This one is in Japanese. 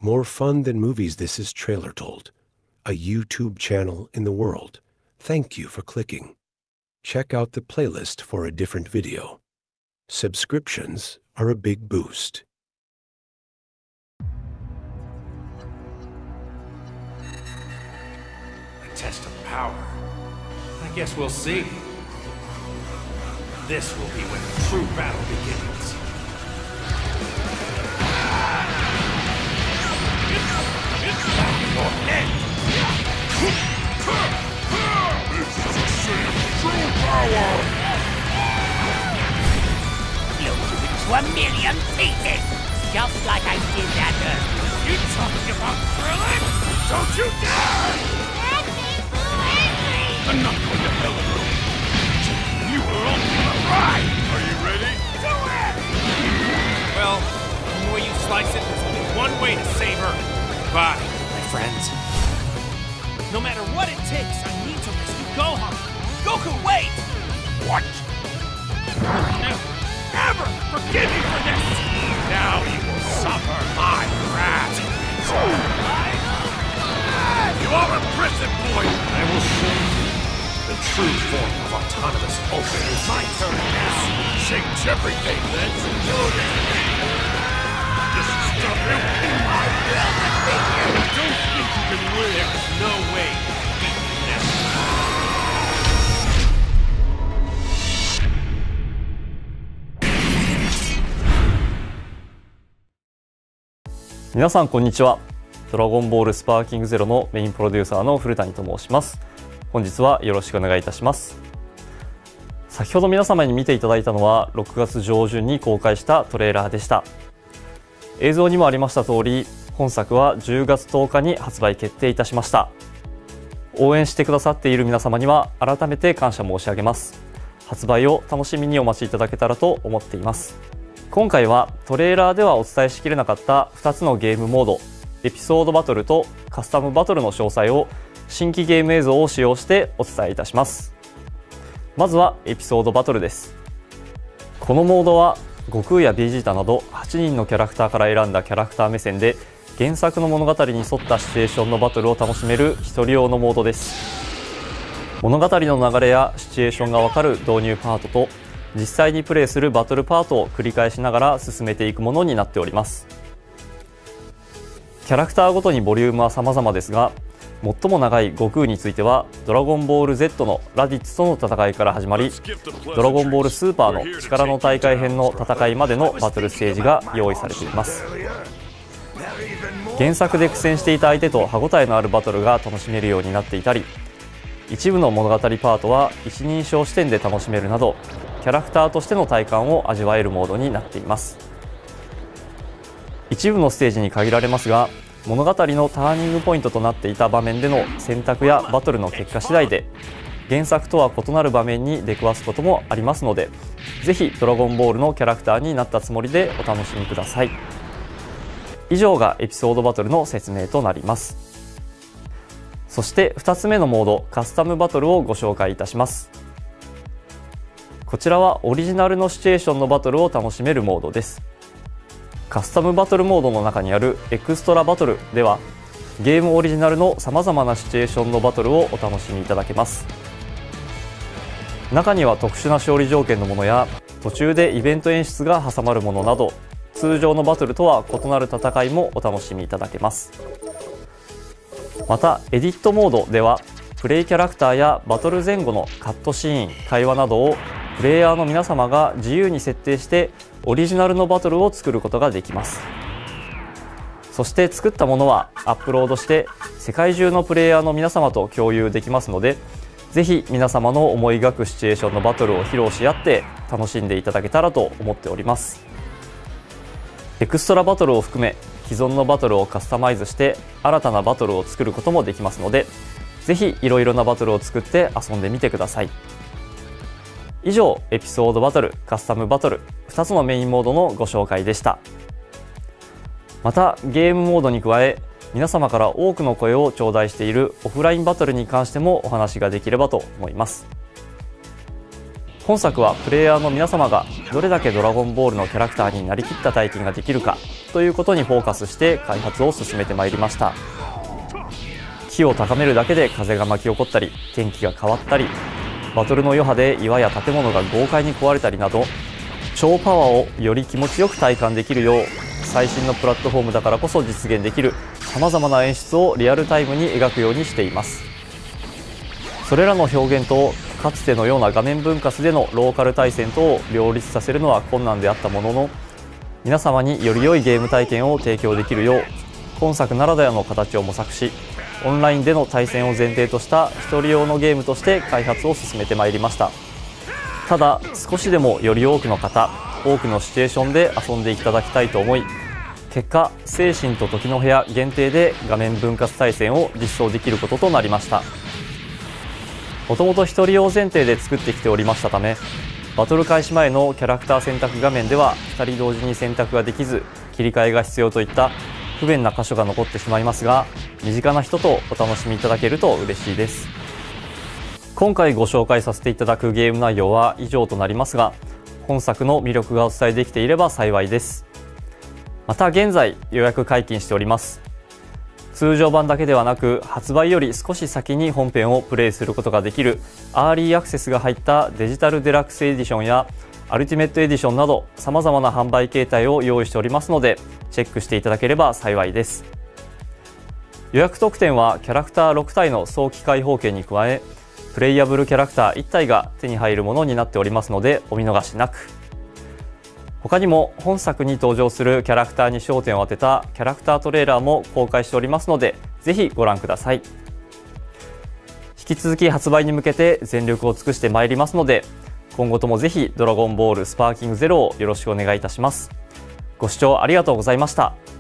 More fun than movies, this is Trailer Told, a YouTube channel in the world. Thank you for clicking. Check out the playlist for a different video. Subscriptions are a big boost. A test of power. I guess we'll see. This will be when the true battle begins. Your head. This is a sign of true power! Blow you into a million pieces, just like I did that earlier. You talking about Krillin? Don't you dare! I'm not going to hell in room. You were on the ride! Are you ready? Do it! Well, the way you slice it, there's only one way to save Earth. Goodbye, my friends. No matter what it takes, I need to rescue Gohan. Goku, wait! What? Never, ever forgive you for this! Now you will suffer my wrath. You are a prison boy! I will show you the true form of autonomous Ultra. It's my turn now. Change everything! Let's do this! This is stop you! I will defeat you! Don't think you can win! There is no way to beat me now. 皆さんこんにちは。ドラゴンボールスパーキングゼロのメインプロデューサーの古谷と申します。本日はよろしくお願いいたします。先ほど皆様に見ていただいたのは6月上旬に公開したトレーラーでした。映像にもありました通り、本作は10月10日に発売決定いたしました。応援してくださっている皆様には改めて感謝申し上げます。発売を楽しみにお待ちいただけたらと思っています。今回はトレーラーではお伝えしきれなかった2つのゲームモード、エピソードバトルとカスタムバトルの詳細を新規ゲーム映像を使用してお伝えいたします。まずはエピソードバトルです。このモードは悟空やベジータなど8人のキャラクターから選んだキャラクター目線で原作の物語に沿ったシチュエーションのバトルを楽しめる一人用のモードです。物語の流れやシチュエーションがわかる導入パートと実際にプレイするバトルパートを繰り返しながら進めていくものになっております。キャラクターごとにボリュームは様々ですが、最も長い悟空についてはドラゴンボール Z のラディッツとの戦いから始まり、ドラゴンボールスーパーの力の大会編の戦いまでのバトルステージが用意されています。原作で苦戦していた相手と歯応えのあるバトルが楽しめるようになっていたり、一部の物語パートは一人称視点で楽しめるなど、キャラクターとしての体感を味わえるモードになっています。一部のステージに限られますが、物語のターニングポイントとなっていた場面での選択やバトルの結果次第で原作とは異なる場面に出くわすこともありますので、ぜひドラゴンボールのキャラクターになったつもりでお楽しみください。以上がエピソードバトルの説明となります。そして2つ目のモード、カスタムバトルをご紹介いたします。こちらはオリジナルのシチュエーションのバトルを楽しめるモードです。カスタムバトルモードの中にあるエクストラバトルでは、ゲームオリジナルのさまざまなシチュエーションのバトルをお楽しみいただけます。中には特殊な勝利条件のものや途中でイベント演出が挟まるものなど、通常のバトルとは異なる戦いもお楽しみいただけます。またエディットモードではプレイキャラクターやバトル前後のカットシーン、会話などをプレイヤーの皆様が自由に設定してオリジナルのバトルを作ることができます。そして作ったものはアップロードして世界中のプレイヤーの皆様と共有できますので、ぜひ皆様の思い描くシチュエーションのバトルを披露し合って楽しんでいただけたらと思っております。エクストラバトルを含め既存のバトルをカスタマイズして新たなバトルを作ることもできますので、ぜひいろいろなバトルを作って遊んでみてください。以上、エピソードバトル、カスタムバトル2つのメインモードのご紹介でした。またゲームモードに加え、皆様から多くの声を頂戴しているオフラインバトルに関してもお話ができればと思います。 本作はプレイヤーの皆様がどれだけドラゴンボールのキャラクターになりきった体験ができるかということにフォーカスして開発を進めてまいりました。気を高めるだけで風が巻き起こったり、天気が変わったり、バトルの余波で岩や建物が豪快に壊れたりなど、超パワーをより気持ちよく体感できるよう、最新のプラットフォームだからこそ実現できるさまざまな演出をリアルタイムに描くようにしています。それらの表現とかつてのような画面分割でのローカル対戦とを両立させるのは困難であったものの、皆様により良いゲーム体験を提供できるよう今作ならではの形を模索し、オンラインでの対戦を前提とした一人用のゲームとして開発を進めてまいりました。ただ少しでもより多くの方、多くのシチュエーションで遊んでいただきたいと思い、結果精神と時の部屋限定で画面分割対戦を実装できることとなりました。もともと1人用前提で作ってきておりましたため、バトル開始前のキャラクター選択画面では2人同時に選択ができず、切り替えが必要といった不便な箇所が残ってしまいますが、身近な人とお楽しみいただけると嬉しいです。今回ご紹介させていただくゲーム内容は以上となりますが、本作の魅力がお伝えできていれば幸いです。また現在予約解禁しております。通常版だけではなく、発売より少し先に本編をプレイすることができるアーリーアクセスが入ったデジタルデラックスエディションやアルティメットエディションなど様々な販売形態を用意しておりますので、チェックしていただければ幸いです。予約特典はキャラクター6体の早期開放券に加え、プレイヤブルキャラクター1体が手に入るものになっておりますので、お見逃しなく。他にも本作に登場するキャラクターに焦点を当てたキャラクタートレーラーも公開しておりますので、ぜひご覧ください。引き続き発売に向けて全力を尽くしてまいりますので、今後ともぜひドラゴンボールスパーキングゼロをよろしくお願いいたします。ご視聴ありがとうございました。